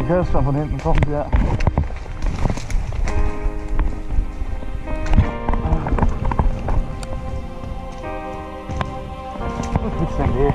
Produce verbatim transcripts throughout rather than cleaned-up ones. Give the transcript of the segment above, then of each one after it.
höre es schon von hinten kommt, ja. Was willst du denn gehen?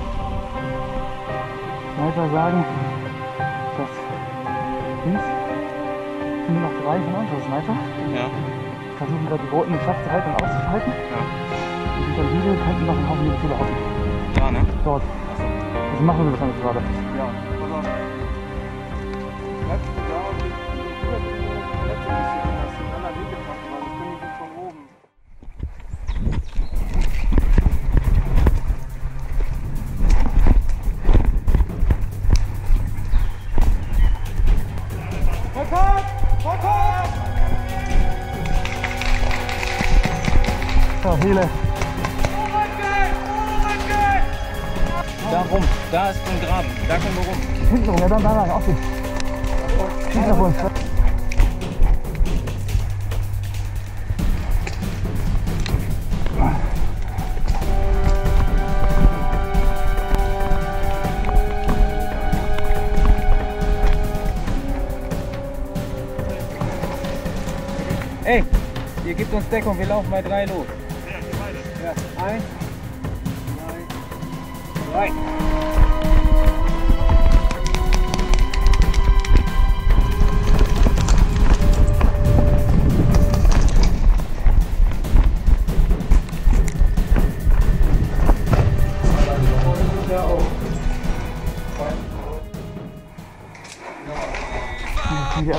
Sniper sagen, dass links sind nur noch drei von uns, also Sniper. Ja. Versuchen gerade die Roten im Schacht zu halten und auszuschalten. Ja. Und hinter Lidl könnten noch ein Haufen Militär hocken. Da, ne? Dort. Also machen wir das dann gerade. Ja, pass auf. Bleibst du da und die Toilette ein bisschen hast du dann Weg gemacht, weil das können die von oben. Rekord! Rekord! So, viele. Da rum, da ist ein Graben, da können wir rum. Hinten rum, ja dann da lang, auf den. Schieß nach uns. Ey, ihr gebt uns Deckung, wir laufen bei drei los. Ja, hier beide. Ja, eins, zwei, drei. Ja.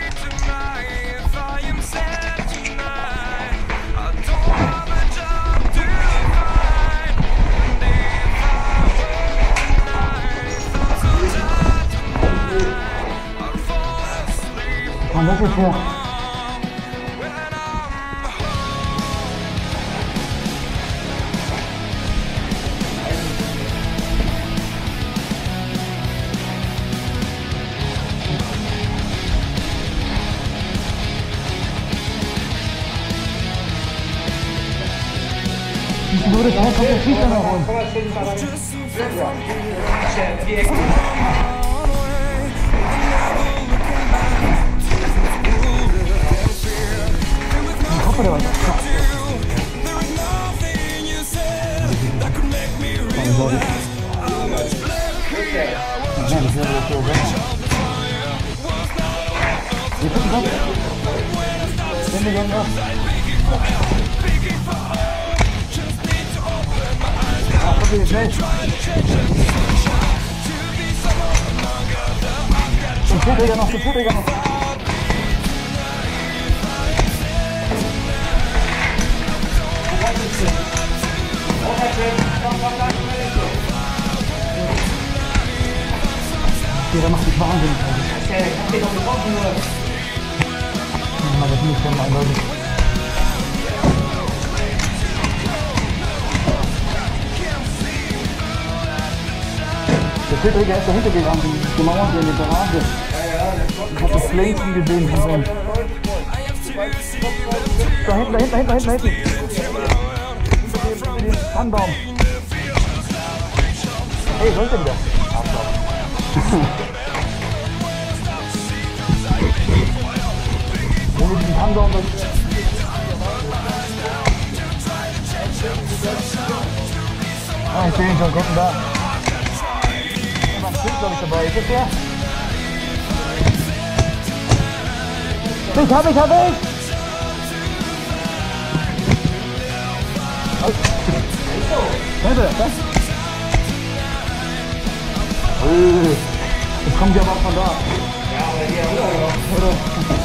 Und das ist hier. Du das auch, kommt der Schießer nach uns. Ich hoffe, der war das. Wir gucken drauf. Wenn wir gehen noch. Okay, schnell. Zum Vierträger noch, zum Vierträger noch. Der macht mich wahnsinnig. Der kann sich doch getroffen, oder? Das ist nicht schon eindeutig. Der Vierträger ist dahinter gegangen, die Mauer in die Garage. Ich hab das Flanken gesehen von so. Da hinten, da hinten, da hinten, da hinten, da hinten. Den Tannenbaum. Hey, wo ist der wieder? Wenn wir diesen Tannenbaum da... Ah, ich sehe ihn schon, gucken da. Glaube ich dabei. Ist das der? Ich hab, ich hab ich! Hörst du das? Jetzt kommt ja aber auch von da. Ja, aber hier auch. Oder?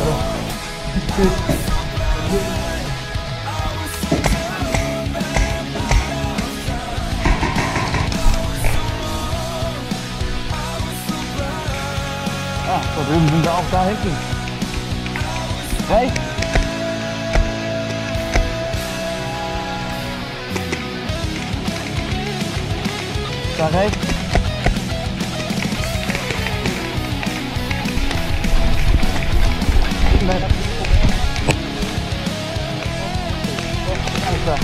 Ah, da drüben sind wir auch da hinten. Rechts. Da rechts. Nein. Alter.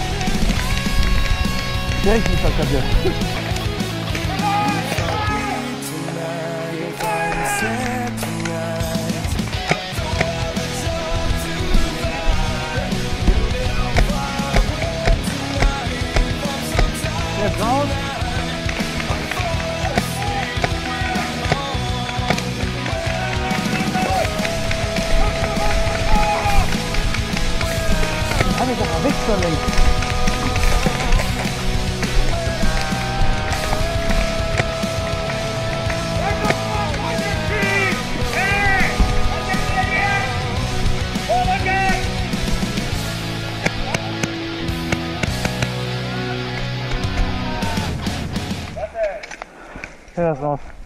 Der ist nicht verkehrt. Set Rechts oder links? Ja, das raus.